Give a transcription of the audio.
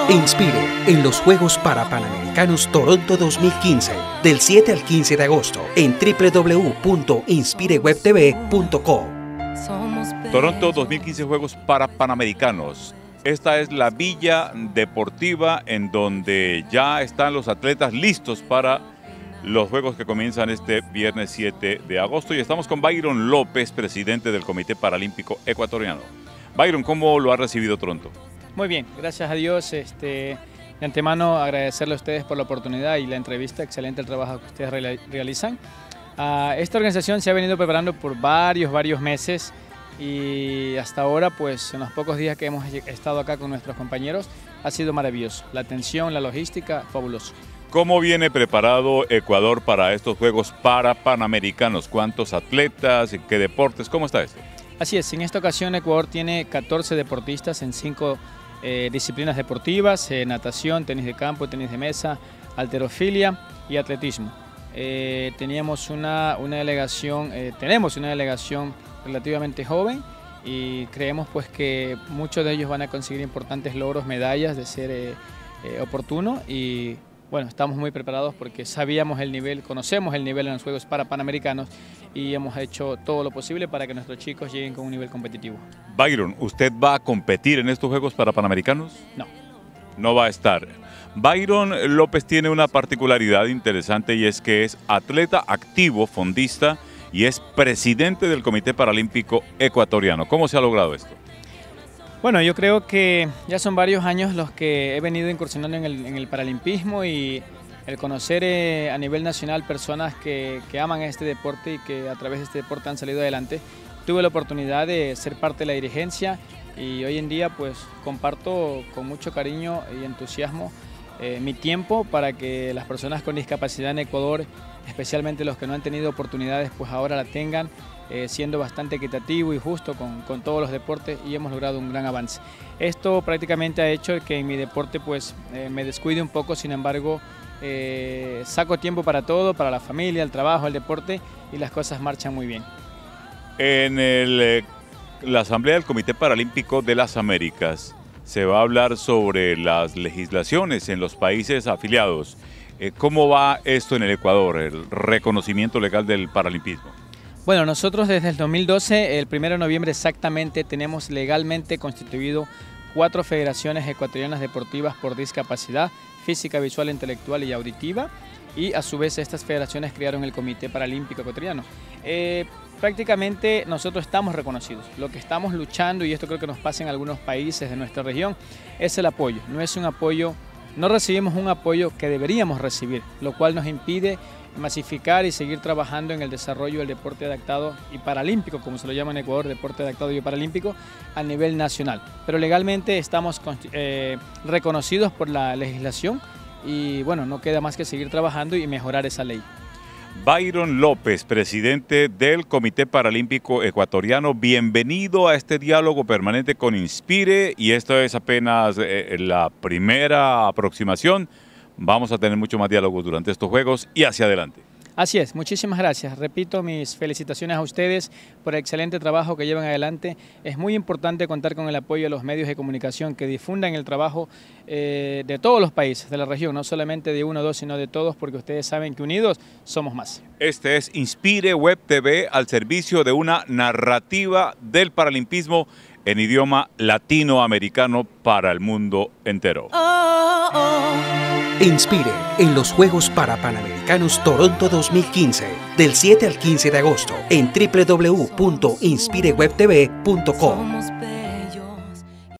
Inspire en los Juegos Parapanamericanos Toronto 2015, del 7 al 15 de agosto, en www.inspirewebtv.co. Toronto 2015 Juegos Parapanamericanos. Esta es la villa deportiva en donde ya están los atletas listos para los Juegos que comienzan este viernes 7 de agosto. Y estamos con Byron López, presidente del Comité Paralímpico Ecuatoriano. Byron, ¿cómo lo ha recibido Toronto? Muy bien, gracias a Dios. De antemano agradecerle a ustedes por la oportunidad y la entrevista. Excelente el trabajo que ustedes realizan. Esta organización se ha venido preparando por varios meses y hasta ahora, pues en los pocos días que hemos estado acá con nuestros compañeros, ha sido maravilloso. La atención, la logística, fabuloso. ¿Cómo viene preparado Ecuador para estos Juegos Parapanamericanos? ¿Cuántos atletas? ¿Qué deportes? ¿Cómo está esto? Así es, en esta ocasión Ecuador tiene 14 deportistas en 5 disciplinas deportivas: natación, tenis de campo, tenis de mesa, halterofilia y atletismo. Tenemos una delegación relativamente joven y creemos pues que muchos de ellos van a conseguir importantes logros, medallas de ser oportuno, y bueno, estamos muy preparados porque sabíamos el nivel, conocemos el nivel en los Juegos Parapanamericanos y hemos hecho todo lo posible para que nuestros chicos lleguen con un nivel competitivo. Byron, ¿usted va a competir en estos Juegos Parapanamericanos? No. No va a estar. Byron López tiene una particularidad interesante y es que es atleta activo, fondista, y es presidente del Comité Paralímpico Ecuatoriano. ¿Cómo se ha logrado esto? Bueno, yo creo que ya son varios años los que he venido incursionando en el paralimpismo, y el conocer a nivel nacional personas que aman este deporte y que a través de este deporte han salido adelante. Tuve la oportunidad de ser parte de la dirigencia y hoy en día pues comparto con mucho cariño y entusiasmo mi tiempo para que las personas con discapacidad en Ecuador, especialmente los que no han tenido oportunidades, pues ahora la tengan, siendo bastante equitativo y justo con todos los deportes, y hemos logrado un gran avance. Esto prácticamente ha hecho que en mi deporte pues me descuide un poco, sin embargo saco tiempo para todo, para la familia, el trabajo, el deporte, y las cosas marchan muy bien. En la Asamblea del Comité Paralímpico de las Américas se va a hablar sobre las legislaciones en los países afiliados. ¿Cómo va esto en el Ecuador, el reconocimiento legal del paralimpismo? Bueno, nosotros desde el 2012, el 1 de noviembre exactamente, tenemos legalmente constituido 4 federaciones ecuatorianas deportivas por discapacidad física, visual, intelectual y auditiva, y a su vez estas federaciones crearon el Comité Paralímpico Ecuatoriano. Prácticamente nosotros estamos reconocidos. Lo que estamos luchando, y esto creo que nos pasa en algunos países de nuestra región, es el apoyo. No es un apoyo, no recibimos un apoyo que deberíamos recibir, lo cual nos impide masificar y seguir trabajando en el desarrollo del deporte adaptado y paralímpico, como se lo llama en Ecuador, deporte adaptado y paralímpico, a nivel nacional. Pero legalmente estamos reconocidos por la legislación y bueno, no queda más que seguir trabajando y mejorar esa ley. Byron López, presidente del Comité Paralímpico Ecuatoriano, bienvenido a este diálogo permanente con Inspire, y esto es apenas la primera aproximación. Vamos a tener mucho más diálogos durante estos Juegos y hacia adelante. Así es, muchísimas gracias. Repito, mis felicitaciones a ustedes por el excelente trabajo que llevan adelante. Es muy importante contar con el apoyo de los medios de comunicación que difundan el trabajo de todos los países de la región, no solamente de uno o dos, sino de todos, porque ustedes saben que unidos somos más. Este es Inspire Web TV, al servicio de una narrativa del paralimpismo en idioma latinoamericano para el mundo entero. Inspire en los Juegos Parapanamericanos Toronto 2015, del 7 al 15 de agosto, en www.inspirewebtv.co.